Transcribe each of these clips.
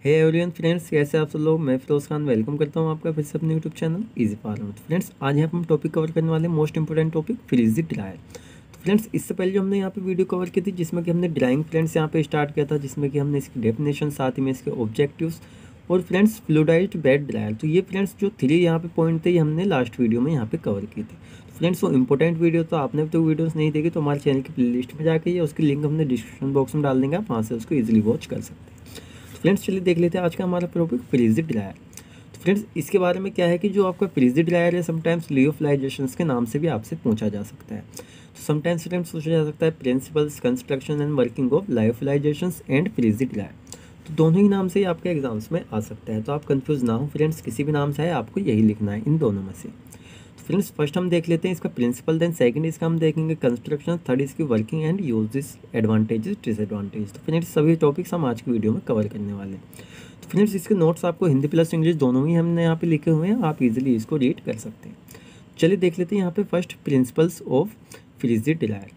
Hey everyone friends, कैसे आप सब लोग। मैं फिरोज खान वेलकम करता हूं आपका फिर से अपने यूट्यूब चैनल इजी फार्मर। तो फ्रेंड्स, आज यहाँ पर हम टॉपिक कवर करने वाले most important topic freeze dryer. तो फ्रेंड्स, इससे पहले जो हमने यहाँ पे वीडियो कवर की थी जिसमें कि हमने ड्राइंग फ्रेंड्स यहाँ पे स्टार्ट किया था, जिसमें कि हमने इसकी डेफिनेशन, साथ ही में इसके ऑब्जेक्टिव्स और फ्रेंड्स फ्लूइडाइज्ड बेड ड्रायर। तो ये फ्रेंड्स जो 3 यहाँ पे पॉइंट थे ये हमने लास्ट वीडियो में यहाँ पे कवर की थी। तो फ्रेंड्स, वो इंपॉर्टेंट वीडियो तो आपने तो वीडियोस नहीं देखी तो हमारे चैनल की प्लेलिस्ट में जाके उसकी लिंक हमने डिस्क्रिप्शन बॉक्स में डाल देंगे, आप वहाँ से उसको ईजिली वॉच कर सकते हैं। फ्रेंड्स, चलिए देख लेते हैं आज का हमारा टॉपिक फ्रीजी ड्रायर। तो फ्रेंड्स, इसके बारे में क्या है कि जो आपका फ्रीजी ड्रायर है समटाइम्स लियोफिलाइजेशंस के नाम से भी आपसे पूछा जा सकता है। तो समटाइम्स फ्रेंड्स पूछा जा सकता है principles, construction and working of lyophilizations and freeze dryer. तो दोनों ही नाम से ही आपके एग्जाम्स में आ सकता है, तो आप कंफ्यूज ना हो फ्रेंड्स, किसी भी नाम से है आपको यही लिखना है इन दोनों में से। तो फ्रेंड्स, फर्स्ट हम देख लेते हैं इसका प्रिंसिपल, देन सेकंड इसका हम देखेंगे कंस्ट्रक्शन, थर्ड इसकी working and uses, advantages, disadvantage. तो फ्रेंड्स, सभी टॉपिक्स हम आज की वीडियो में कवर करने वाले हैं। तो फ्रेंड्स, इसके नोट्स आपको हिंदी प्लस इंग्लिश दोनों ही हमने यहाँ पे लिखे हुए हैं, आप इजीली इसको रीड कर सकते हैं। चलिए देख लेते हैं यहाँ पे first principles of freeze dryer.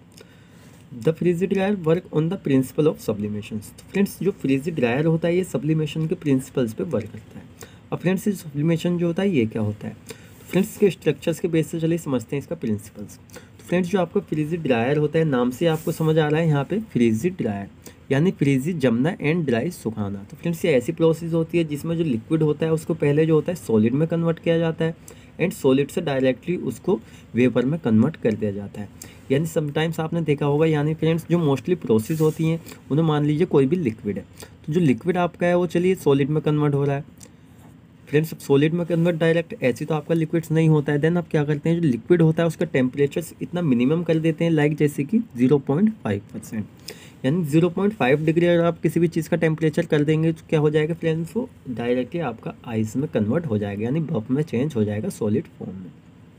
The freeze dryer work on the principle of sublimation. तो फ्रेंड्स, जो फ्रीजी ड्रायर होता है ये सब्लिमेशन के प्रिंसिपल्स पे वर्क करता है। अब फ्रेंड्स, ये सब्लिमेशन जो होता है ये क्या होता है, तो फ्रेंड्स इसके स्ट्रक्चर्स के बेस से चलिए समझते हैं इसका प्रिंसिपल्स। तो फ्रेंड्स, जो आपका फ्रीजी ड्रायर होता है, नाम से आपको समझ आ रहा है यहाँ पे फ्रीजी ड्रायर यानी फ्रीजी जमना एंड ड्राई सुखाना। तो फ्रेंड्स, ये ऐसी प्रोसेस होती है जिसमें जो लिक्विड होता है उसको पहले जो होता है सॉलिड में कन्वर्ट किया जाता है एंड सॉलिड से डायरेक्टली उसको वेपर में कन्वर्ट कर दिया जाता है। यानी समटाइम्स आपने देखा होगा, यानी फ्रेंड्स जो मोस्टली प्रोसेस होती हैं उन्हें मान लीजिए कोई भी लिक्विड है, तो जो लिक्विड आपका है वो चलिए सॉलिड में कन्वर्ट हो रहा है। फ्रेंड्स, अब सॉलिड में कन्वर्ट डायरेक्ट ऐसे तो आपका लिक्विड्स नहीं होता है, देन आप क्या करते हैं जो लिक्विड होता है उसका टेम्परेचर इतना मिनिमम कर देते हैं, लाइक जैसे कि 0.5%। यानी 0.5 डिग्री अगर आप किसी भी चीज़ का टेम्परेचर कर देंगे तो क्या हो जाएगा फ्रेंड्स, वो डायरेक्टली आपका आइस में कन्वर्ट हो जाएगा, यानी बर्फ में चेंज हो जाएगा सॉलिड फॉर्म में।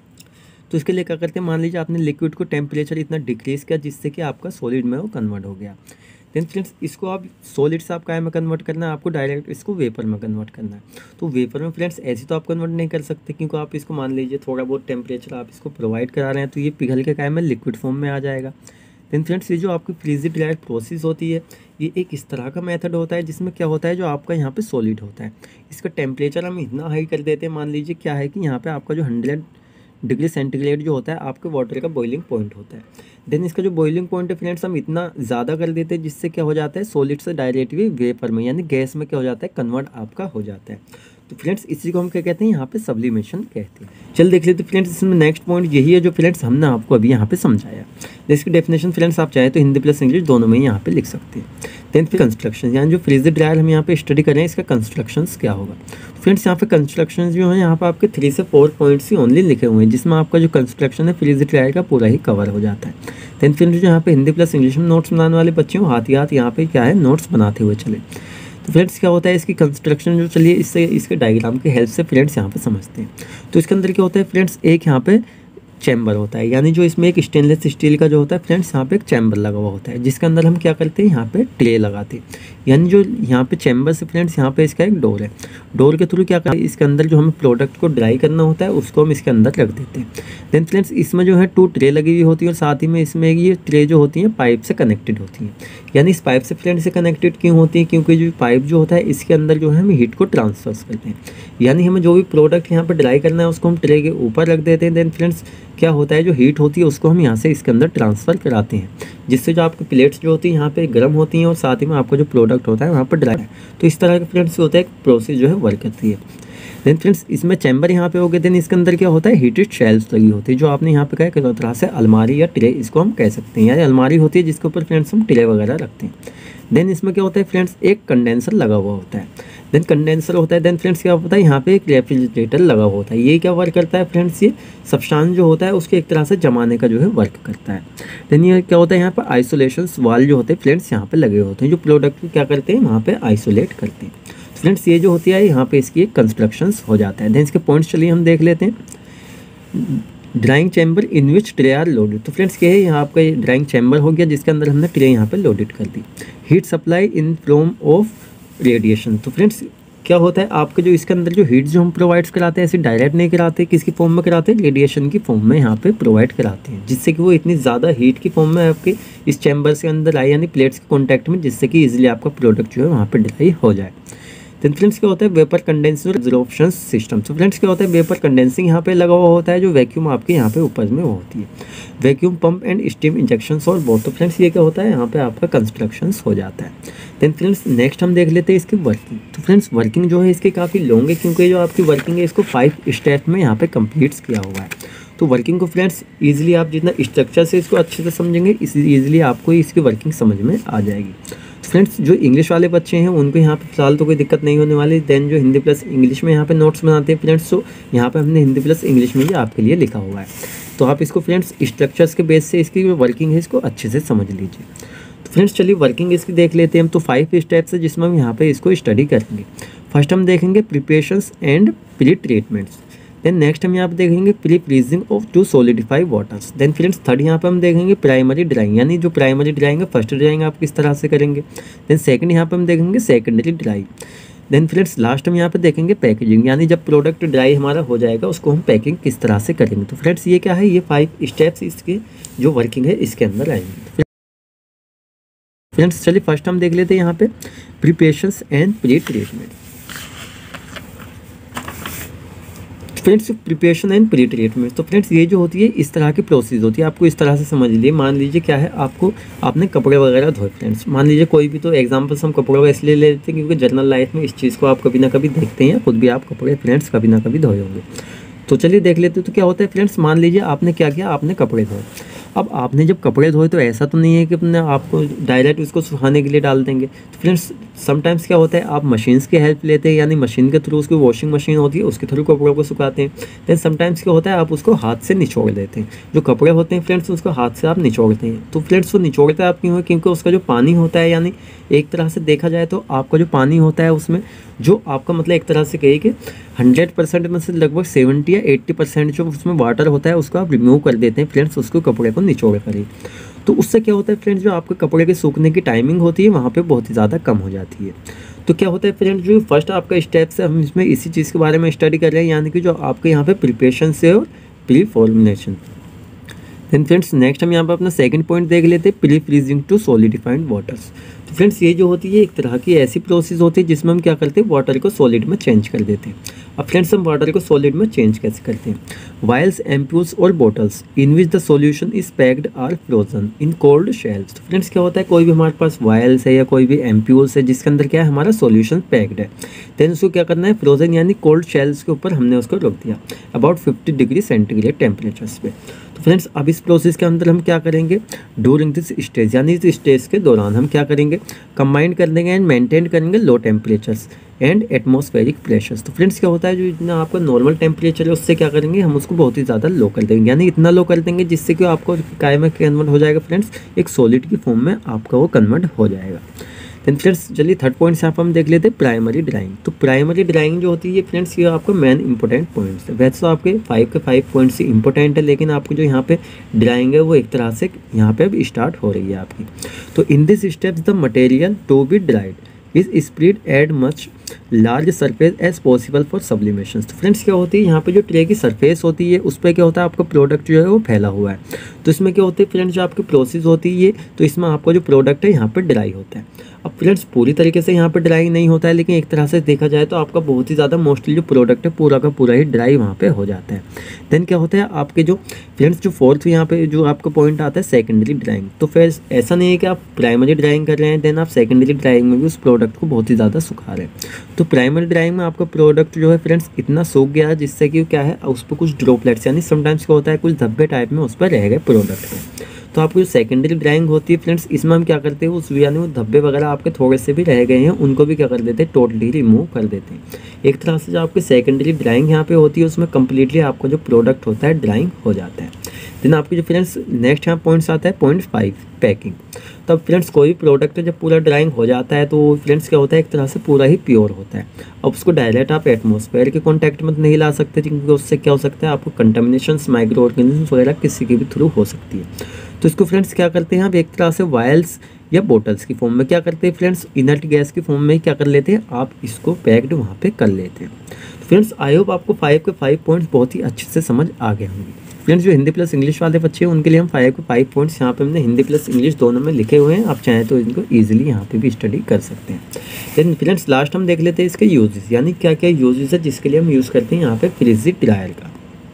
तो इसके लिए क्या करते हैं, मान लीजिए आपने लिक्विड को टेम्परेचर इतना डिक्रीज किया जिससे कि आपका सॉलिड में वो कन्वर्ट हो गया। देन फ्रेंड्स, इसको आप सॉलिड से आप क्या में कन्वर्ट करना है, आपको डायरेक्ट इसको वेपर में कन्वर्ट करना है। तो वेपर में फ्रेंड्स ऐसे तो आप कन्वर्ट नहीं कर सकते, क्योंकि आप इसको मान लीजिए थोड़ा बहुत टेम्परेचर आप इसको प्रोवाइड करा रहे हैं तो ये पिघल के क्या में लिक्विड फॉर्म में आ जाएगा। देन फ्रेंड्स, ये जो आपकी फ्रीजी ड्रायर प्रोसेस होती है ये एक इस तरह का मेथड होता है जिसमें क्या होता है जो आपका यहाँ पे सॉलिड होता है इसका टेम्परेचर हम इतना हाई कर देते हैं, मान लीजिए क्या है कि यहाँ पे आपका जो 100 डिग्री सेंटीग्रेड जो होता है आपके वाटर का बॉइलिंग पॉइंट होता है। देन इसका जो बॉइलिंग पॉइंट है फ्रेंड्स हम इतना ज़्यादा कर देते हैं जिससे क्या हो जाता है सॉलिड से डायरेक्टली वेपर में यानी गैस में क्या हो जाता है कन्वर्ट आपका हो जाता है। तो फ्रेंड्स, इसी को हम क्या कहते हैं, यहाँ पे सब्लिमेशन कहते हैं। चल देख लेते फ्रेंड्स, इसमें नेक्स्ट पॉइंट यही है जो फ्रेंड्स हमने आपको अभी यहाँ पे समझाया। इसकी डेफिनेशन फ्रेंड्स आप चाहे तो हिंदी प्लस इंग्लिश दोनों में यहाँ पे लिख सकते हैं। देन फिर कंस्ट्रक्शन, यानी जो फ्रीजी ड्रायर हम यहाँ पे स्टडी करें इसका कंस्ट्रक्शंस क्या होगा। फ्रेंड्स, यहाँ पे कंस्ट्रक्शन जो है यहाँ पे आपके 3 से 4 पॉइंट्स ही ओनली लिखे हुए हैं जिसमें आपका जो कंस्ट्रक्शन है फ्रीजी ड्रायर का पूरा ही कवर हो जाता है। देन फ्रेंड्स, जो यहाँ पे हिंदी प्लस इंग्लिश में नोट्स बनाने वाले बच्चे हो हाथ ही हाथ यहाँ पे क्या है नोट्स बनाते हुए चले। तो फ्रेंड्स, क्या होता है इसकी कंस्ट्रक्शन जो चलिए इससे इसके डायग्राम की हेल्प से फ्रेंड्स यहाँ पे समझते हैं। तो इसके अंदर क्या होता है फ्रेंड्स, एक यहाँ पे चैम्बर होता है, यानी जो इसमें एक स्टेनलेस स्टील का जो होता है फ्रेंड्स यहाँ पे एक चैम्बर लगा हुआ होता है जिसके अंदर हम क्या करते हैं यहाँ पे ट्रे लगाते हैं। यानी जो यहाँ पे चैम्बर से फ्रेंड्स यहाँ पे इसका एक डोर है, डोर के थ्रू क्या करते हैं इसके अंदर जो हमें प्रोडक्ट को ड्राई करना होता है उसको हम इसके अंदर रख देते हैं। देन फ्रेंड्स, इसमें जो है 2 ट्रे लगी हुई होती है और साथ ही में इसमें ये ट्रे जो होती हैं पाइप से कनेक्टेड होती हैं। यानी इस पाइप से फ्रेंड्स से कनेक्टेड क्यों होती है, क्योंकि जो पाइप जो होता है इसके अंदर जो है हम हीट को ट्रांसफर करते हैं। यानी हमें जो भी प्रोडक्ट यहाँ पर ड्राई करना है उसको हम ट्रे के ऊपर रख देते हैं। देन फ्रेंड्स, क्या होता है जो हीट होती है उसको हम यहाँ से इसके अंदर ट्रांसफ़र कराते हैं जिससे जो आपकी प्लेट्स जो होती हैं यहाँ पे गर्म होती हैं और साथ ही में आपका जो प्रोडक्ट होता है वहाँ पर ड्राई है। तो इस तरह का फ्रेंड्स होता है एक प्रोसेस जो है वर्क करती है। देन फ्रेंड्स, इसमें चैम्बर यहाँ पे हो गए, देन इसके अंदर क्या होता है हीटेड शेल्स लगी होती है जो आपने यहाँ पे क्या तरह से अलमारी या ट्रे इसको हम कह सकते हैं, यानी अलमारी होती है जिसके ऊपर फ्रेंड्स हम ट्रे वगैरह रखते हैं। देन इसमें क्या होता है फ्रेंड्स, एक कंडेंसर लगा हुआ होता है, देन कंडेंसर होता है। देन फ्रेंड्स, क्या होता है यहाँ पे एक रेफ्रिजरेटर लगा हुआ होता है। ये क्या वर्क करता है फ्रेंड्स, ये सब्सटेंस जो होता है उसके एक तरह से जमाने का जो है वर्क करता है। देन ये क्या होता है यहाँ पर आइसोलेशन वाल जो होते हैं फ्रेंड्स यहाँ पे लगे होते हैं जो प्रोडक्ट को क्या करते हैं वहाँ पे आइसोलेट करते हैं। फ्रेंड्स, ये जो होती है यहाँ पे इसकी एक कंस्ट्रक्शंस हो जाता है। देन इसके पॉइंट्स चलिए हम देख लेते हैं। Drying chamber in which tray are loaded. तो फ्रेंड्स, क्या है यहाँ आपका ये ड्राइंग चैम्बर हो गया जिसके अंदर हमने ट्रे यहाँ पे लोडेड कर दी। Heat supply in form of radiation. तो फ्रेंड्स, क्या होता है आपके जो इसके अंदर जो हीट जो हम प्रोवाइड कराते हैं ऐसे डायरेक्ट नहीं कराते, किसकी फॉर्म में कराते हैं, रेडिएशन की फॉर्म में यहाँ पे प्रोवाइड कराते हैं जिससे कि वो इतनी ज़्यादा हीट की फॉर्म में आपके इस चैम्बर से अंदर आए यानी प्लेट्स के कॉन्टैक्ट में, जिससे कि ईजिली आपका प्रोडक्ट जो है वहाँ पर ड्राई हो जाए। देन फ्रेंड्स क्या होता है वेपर कंडेंसिंग और एब्जॉर्प्शन सिस्टम। तो फ्रेंड्स क्या होता है वेपर कंडेंसिंग यहाँ पे लगा हुआ होता है, जो वैक्यूम आपके यहाँ पे ऊपर में होती है, vacuum pump and steam injection और बोथ। तो फ्रेंड्स ये क्या होता है यहाँ पे आपका कंस्ट्रक्शन हो जाता है। देन फ्रेंड्स नेक्स्ट हम देख लेते हैं इसकी वर्किंग। तो फ्रेंड्स वर्किंग जो है इसकी काफ़ी लॉन्ग है, क्योंकि जो आपकी वर्किंग है इसको 5 स्टेप में यहाँ पे कंप्लीट किया हुआ है। तो वर्किंग को फ्रेंड्स इजीली आप जितना स्ट्रक्चर से इसको अच्छे से समझेंगे इजीली आपको इसकी वर्किंग समझ में आ जाएगी। तो फ्रेंड्स जो इंग्लिश वाले बच्चे हैं उनको यहाँ पे फिलहाल तो कोई दिक्कत नहीं होने वाली। देन जो हिंदी प्लस इंग्लिश में यहाँ पे नोट्स बनाते हैं फ्रेंड्स, तो यहाँ पे हमने हिंदी प्लस इंग्लिश में भी आपके लिए लिखा हुआ है। तो आप इसको फ्रेंड्स स्ट्रक्चर्स के बेस से इसकी जो वर्किंग है इसको अच्छे से समझ लीजिए। तो फ्रेंड्स चलिए वर्किंग इसकी देख लेते हैं हम। तो 5 स्टेप्स है जिसमें हम यहाँ पे इसको स्टडी करेंगे। फर्स्ट हम देखेंगे preparations and pre treatments. Then next हम यहाँ पे देखेंगे pre freezing of to solidify waters. Then friends third यहाँ पे हम देखेंगे प्राइमरी ड्राइंग, यानी जो प्राइमरी ड्राइंग है फर्स्ट ड्राइंग आप किस तरह से करेंगे। देन सेकंड यहाँ पे हम देखेंगे secondary drying. Then friends last हम यहाँ पे देखेंगे पैकेजिंग, यानी जब प्रोडक्ट ड्राई हमारा हो जाएगा उसको हम पैकिंग किस तरह से करेंगे। तो फ्रेंड्स ये क्या है, ये 5 स्टेप्स इसके जो वर्किंग है इसके अंदर आएंगे। फ्रेंड्स चलिए फर्स्ट हम देख लेते हैं यहाँ पे preparations and pre treatment. Friends preparation and pre treatment, तो फ्रेंड्स ये जो होती है इस तरह की प्रोसेस होती है, आपको इस तरह से समझ लीजिए। मान लीजिए क्या है, आपने कपड़े वगैरह धोए फ्रेंड्स, मान लीजिए कोई भी, तो एग्जांपल्स हम कपड़ों का इसलिए ले लेते हैं क्योंकि जनरल लाइफ में इस चीज़ को आप कभी ना कभी देखते हैं, खुद भी आप कपड़े फ्रेंड्स कभी ना कभी धोए होंगे। तो चलिए देख लेते हैं। तो क्या होता है फ्रेंड्स, मान लीजिए आपने क्या किया, आपने कपड़े धोए। अब आपने जब कपड़े धोए तो ऐसा तो नहीं है कि अपने आपको डायरेक्ट उसको सुखाने के लिए डाल देंगे। तो फ्रेंड्स समटाइम्स क्या होता है, आप मशीन्स की हेल्प लेते हैं, यानी मशीन के थ्रू, उसकी वॉशिंग मशीन होती है उसके थ्रू कपड़ों को सुखाते हैं। देन समटाइम्स क्या होता है, आप उसको हाथ से निचोड़ देते हैं। जो कपड़े होते हैं फ्रेंड्स उसको हाथ से आप निचोड़ते हैं। तो फ्रेंड्स वो निचोड़ते आप क्यों है, क्योंकि उसका जो पानी होता है, यानी एक तरह से देखा जाए तो आपका जो पानी होता है उसमें जो आपका मतलब एक तरह से कहिए कि 100% में से लगभग 70 या 80% जो उसमें वाटर होता है उसको आप रिमूव कर देते हैं फ्रेंड्स, उसको कपड़े को निचोड़ कर। तो उससे क्या होता है फ्रेंड्स, जो आपके कपड़े के सूखने की टाइमिंग होती है वहाँ पे बहुत ही ज़्यादा कम हो जाती है। तो क्या होता है फ्रेंड्स, जो फर्स्ट आपका स्टेप्स है हम इसमें इसी चीज़ के बारे में स्टडी कर रहे हैं, यानी कि जो आपके यहाँ पे प्रिपरेशन से और pre formulation. Then friends next हम यहाँ पे अपना सेकंड पॉइंट देख लेते हैं, pre freezing to solidified waters. तो फ्रेंड्स ये जो होती है एक तरह की ऐसी प्रोसेस होती है जिसमें हम क्या करते हैं, वाटर को सॉलिड में चेंज कर देते हैं। अब फ्रेंड्स हम वाटर को सॉलिड में चेंज कैसे करते हैं, वायल्स, एम्प्यूल्स और bottles in which the solution is packed are frozen in cold shells. तो फ्रेंड्स क्या होता है, कोई भी हमारे पास वायल्स है या कोई भी एम्प्यूल्स है जिसके अंदर क्या है हमारा सॉल्यूशन पैक्ड है, देन उसको क्या करना है, फ्रोजन यानी कोल्ड शेल्स के ऊपर हमने उसको रख दिया अबाउट 50 डिग्री सेंटीग्रेड टेम्परेचर्स पे। तो फ्रेंड्स अब इस प्रोसेस के अंदर हम क्या करेंगे, ड्यूरिंग दिस स्टेज, यानी इस स्टेज के दौरान हम क्या करेंगे, कंबाइन कर देंगे एंड मेंटेन करेंगे low temperatures and atmospheric pressures. तो फ्रेंड्स क्या होता है, जो इतना आपका नॉर्मल टेम्परेचर है उससे क्या करेंगे, हम उसको बहुत ही ज़्यादा लो कर देंगे, यानी इतना लो कर देंगे जिससे कि आपको काय में कन्वर्ट हो जाएगा फ्रेंड्स, एक सॉलिड की फॉर्म में आपका वो कन्वर्ट हो जाएगा। देन फ्रेंड्स चलिए थर्ड पॉइंट यहाँ पर हम देख लेते हैं प्राइमरी ड्राइंग। तो प्राइमरी ड्राइंग जो होती है फ्रेंड्स ये आपका मेन इंपॉर्टेंट पॉइंट्स है। वैसे तो आपके 5 के 5 पॉइंट्स ही इंपॉर्टेंट है, लेकिन आपको जो यहाँ पे ड्राइंग है वो एक तरह से यहाँ पे अब स्टार्ट हो रही है आपकी। तो in this steps the material to be dried is spread at much large surface as possible for sublimation. तो फ्रेंड्स क्या होती है, यहाँ पे जो ट्रे की सरफेस होती है उस पर क्या होता है, आपका प्रोडक्ट जो है वो फैला हुआ है। तो इसमें क्या होता है फ्रेंड्स, जो आपकी प्रोसेस होती है ये, तो इसमें आपका जो प्रोडक्ट है यहाँ पे ड्राई होता है। अब फ्रेंड्स पूरी तरीके से यहाँ पे ड्राई नहीं होता है, लेकिन एक तरह से देखा जाए तो आपका बहुत ही ज़्यादा मोस्टली जो प्रोडक्ट है पूरा का पूरा ही ड्राई वहाँ पे हो जाता है। देन क्या होता है आपके जो फ्रेंड्स जो फोर्थ यहाँ पे जो आपका पॉइंट आता है सेकेंडरी ड्राइंग। तो फिर ऐसा नहीं है कि आप प्राइमरी ड्राइंग कर रहे हैं देन आप सेकेंडरी ड्राइंग में भी उस प्रोडक्ट को बहुत ही ज़्यादा सुखा रहे हैं। तो प्राइमरी ड्राइंग में आपका प्रोडक्ट जो है फ्रेंड्स इतना सूख गया है जिससे कि क्या है उस पर कुछ ड्रॉपलेट्स, यानी समटाइम्स क्या होता है कुछ धब्बे टाइप में उस पर रह गए प्रोडक्ट में। तो आपकी जो सेकेंडरी ड्राइंग होती है फ्रेंड्स इसमें हम क्या करते हैं, उस यानी वो धब्बे वगैरह आपके थोड़े से भी रह गए हैं उनको भी क्या कर देते हैं, टोटली रिमूव कर देते हैं। एक तरह से जो आपकी सेकेंडरी ड्राइंग यहाँ पे होती है उसमें कम्प्लीटली आपका जो प्रोडक्ट होता है ड्राइंग हो जाता है। देन आपकी जो फ्रेंड्स नेक्स्ट यहाँ पॉइंट्स आता है पॉइंट 5 पैकिंग। तब फ्रेंड्स कोई भी प्रोडक्ट जब पूरा ड्राइंग हो जाता है तो फ्रेंड्स क्या होता है एक तरह से पूरा ही प्योर होता है। अब उसको डायरेक्ट आप एटमॉस्फेयर के कॉन्टैक्ट में नहीं ला सकते क्योंकि उससे क्या हो सकता है आपको कंटामिनेशंस, माइक्रो ऑर्गेनिजम्स वगैरह किसी के भी थ्रू हो सकती है। तो इसको फ्रेंड्स क्या करते हैं आप एक तरह से वायल्स या बोटल्स की फॉर्म में क्या करते हैं फ्रेंड्स, इनर्ट गैस की फॉर्म में क्या कर लेते हैं, आप इसको पैक्ड वहाँ पे कर लेते हैं। तो फ्रेंड्स आई होप आपको 5 के 5 पॉइंट्स बहुत ही अच्छे से समझ आ गए होंगे। फ्रेंड्स जो हिंदी प्लस इंग्लिश वाले बच्चे हैं उनके लिए हम 5 के 5 पॉइंट्स यहाँ पे हमने हिंदी प्लस इंग्लिश दोनों में लिखे हुए हैं, आप चाहें तो इनको ईजिली यहाँ पे भी स्टडी कर सकते हैं। देन फ्रेंड्स लास्ट हम देख लेते हैं इसके यूजेस, यानी क्या क्या यूजेस है जिसके लिए हम यूज़ करते हैं यहाँ पे फ्रीज़ ड्रायर का।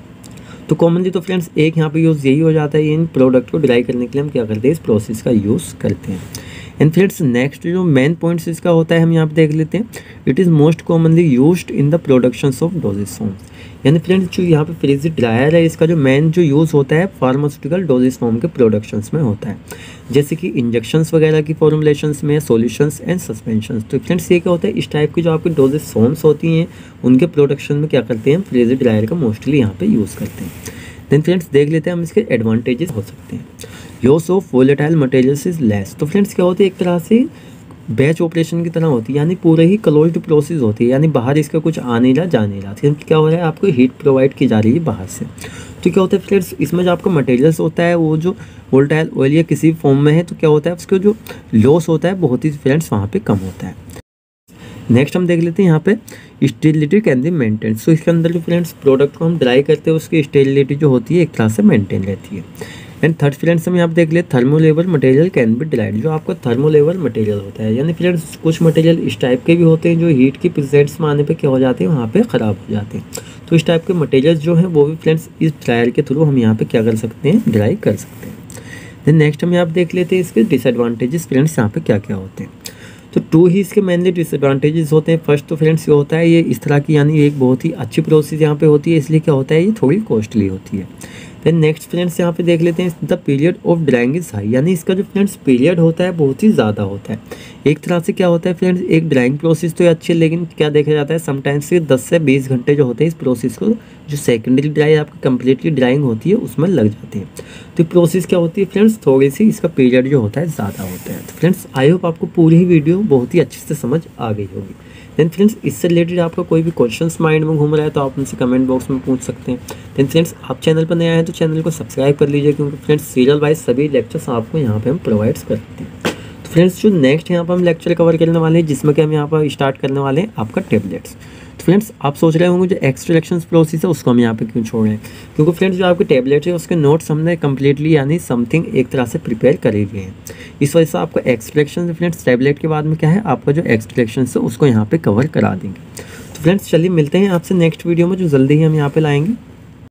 तो कॉमनली तो फ्रेंड्स एक यहाँ पे यूज़ यही हो जाता है, इन प्रोडक्ट को ड्राई करने के लिए हम क्या करते हैं, इस प्रोसेस का यूज़ करते हैं। एंड फ्रेंड्स नेक्स्ट जो मेन पॉइंट्स इसका होता है हम यहाँ पे देख लेते हैं, it is most commonly used in the productions of dosage forms. यानी फ्रेंड्स जो यहाँ पे फ्रीज़ ड्रायर है इसका जो मेन जो यूज़ होता है फार्मास्यूटिकल डोजेज फॉर्म के प्रोडक्शंस में होता है, जैसे कि इंजेक्शंस वगैरह की फॉर्मुलेशंस में, सॉल्यूशंस एंड सस्पेंशंस। तो फ्रेंड्स ये क्या होता है, इस टाइप की जो आपकी डोजेज फॉर्म्स होती हैं उनके प्रोडक्शन में क्या करते हैं, फ्रीज़ ड्रायर का मोस्टली यहाँ पे यूज़ करते हैं। देन फ्रेंड्स देख लेते हैं हम इसके एडवांटेजेस हो सकते हैं। Loss of volatile materials is less. तो फ्रेंड्स क्या होती है, एक तरह से बैच ऑपरेशन की तरह होती है, यानी पूरे ही क्लोज्ड प्रोसेस होती है, यानी बाहर इसका कुछ आ नहीं रहा, जा नहीं रहा, सिर्फ क्या हो रहा है आपको हीट प्रोवाइड की जा रही है बाहर से। तो क्या होता है फ्रेंड्स, इसमें जो आपका मटेरियल्स होता है वो जो वोलेटाइल ऑयल या किसी फॉर्म में है, तो क्या होता है उसका जो लॉस होता है बहुत ही फ्रेंड्स वहाँ पे कम होता है। नेक्स्ट हम देख लेते हैं यहाँ पे stability can be maintain. So इसके अंदर जो फ्रेंड्स प्रोडक्ट को हम ड्राई करते हैं उसकी स्टेबिलिटी जो होती है एक तरह से मेंटेन रहती है। एंड थर्ड फ्रेंड्स हम यहाँ पे देख ले thermolabile material can be dried. जो आपका थर्मोलेबल मटेरियल होता है, यानी फ्रेंड्स कुछ मटेरियल इस टाइप के भी होते हैं जो हीट की प्रेजेंस में आने पे क्या हो जाते हैं, वहाँ पे ख़राब हो जाते हैं। तो इस टाइप के मटेरियल जो हैं वो भी फ्रेंड्स इस ड्रायर के थ्रू हम यहाँ पे क्या कर सकते हैं, ड्राई कर सकते हैं। देन नेक्स्ट हम यहाँ पे देख लेते हैं इसके डिसएडवांटेजेस फ्रेंड्स यहाँ पे क्या क्या होते हैं। तो 2 ही इसके मेनली डिसएडवांटेजेस होते हैं। फर्स्ट तो फ्रेंड्स ये होता है, ये इस तरह की यानी एक बहुत ही अच्छी प्रोसेस यहाँ पे होती है, इसलिए क्या होता है ये थोड़ी कॉस्टली होती है। देन नेक्स्ट फ्रेंड्स यहाँ पे देख लेते हैं the period of drying is high, यानी इसका जो फ्रेंड्स पीरियड होता है बहुत ही ज़्यादा होता है। एक तरह से क्या होता है फ्रेंड्स, एक ड्राइंग प्रोसेस तो अच्छी है, लेकिन क्या देखा जाता है समटाइम्स से 10 से 20 घंटे जो होते हैं इस प्रोसेस को, जो सेकेंडरी ड्राई आपकी कम्प्लीटली ड्राइंग होती है उसमें लग जाते हैं। तो प्रोसेस क्या होती है फ्रेंड्स, थोड़ी सी इसका पीरियड जो होता है ज़्यादा होता है। तो फ्रेंड्स आई होप आपको पूरी ही वीडियो बहुत ही अच्छे से समझ आ गई होगी। देन फ्रेंड्स इससे रिलेटेड आपका कोई भी क्वेश्चंस माइंड में घूम रहा है तो आप उनसे कमेंट बॉक्स में पूछ सकते हैं। देन फ्रेंड्स आप चैनल पर नए आए हैं तो चैनल को सब्सक्राइब कर लीजिए, क्योंकि फ्रेंड्स सीरियल वाइज सभी लेक्चर्स आपको यहाँ पे हम प्रोवाइड करते हैं। तो फ्रेंड्स जो नेक्स्ट यहाँ पर हम लेक्चर कवर करने वाले हैं, जिसमें कि हम यहाँ पर स्टार्ट करने वाले हैं आपका टैबलेट्स। तो फ्रेंड्स आप सोच रहे होंगे जो एक्सट्रैक्शन प्रोसेस है उसको हम यहाँ पे क्यों छोड़ रहे हैं, क्योंकि फ्रेंड्स जो आपके टैबलेट है उसके नोट्स हमने कम्प्लीटली यानी समथिंग एक तरह से प्रिपेयर करे हुए हैं। इस वजह से आपका एक्सट्रैक्शन फ्रेंड्स टैबलेट के बाद में क्या है, आपका जो एक्सट्रैक्शन है उसको यहाँ पे कवर करा देंगे। तो फ्रेंड्स चलिए मिलते हैं आपसे नेक्स्ट वीडियो में, जो जल्दी ही हम यहाँ पे लाएंगे।